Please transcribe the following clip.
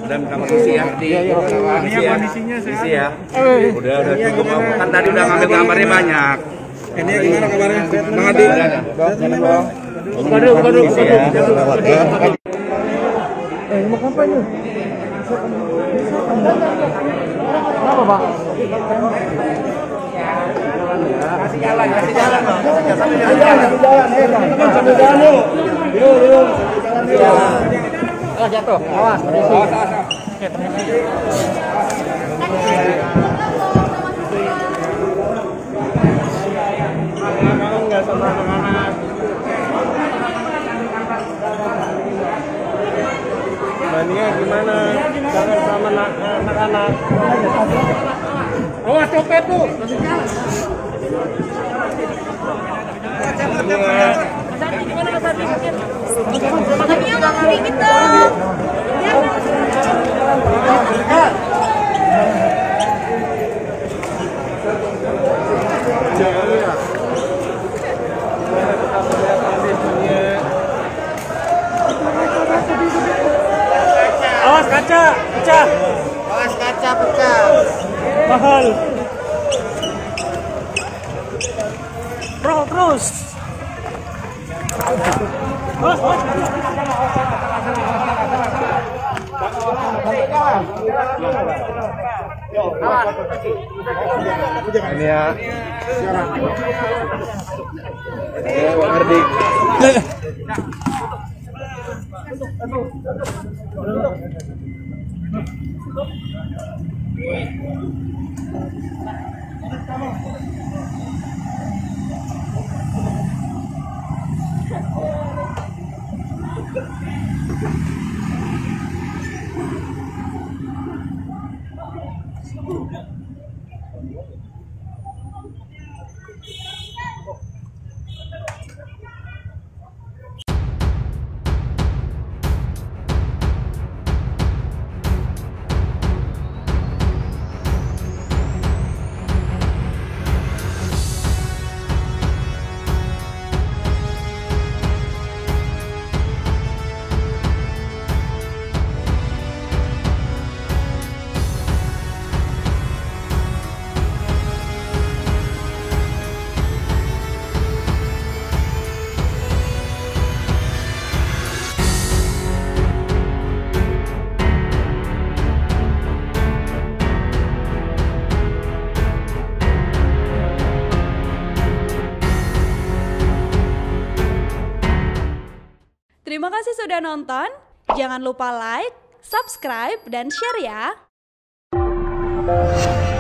Dan kamar isi ya. Isi ya. Isi ya. Udah cukup. Kan tadi udah ngambil gambarnya banyak. Ini gimana kabarnya? Bang Adi. Waduh. Mau kampanye? Kenapa, Bang? Kasih jalan. Sambil jalan yuk. Yuk. Jatuh. Awas. Enggak sama anak-anak. Bandingnya gimana? Jangan sama anak-anak. Awas copet tuh. Masih jalan. Gimana Mas Adi? Makanya nggak ngeri gitu. Awas kaca, pecah. Awas kaca pecah. Mahal. Terus. Ini ya. Bang Ardi. Terima kasih sudah nonton. Jangan lupa like, subscribe, dan share ya.